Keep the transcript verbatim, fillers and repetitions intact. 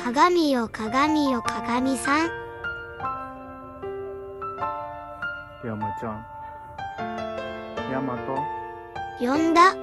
鏡よ鏡よ鏡さん。 山ちゃん。ヤマト。 呼んだ。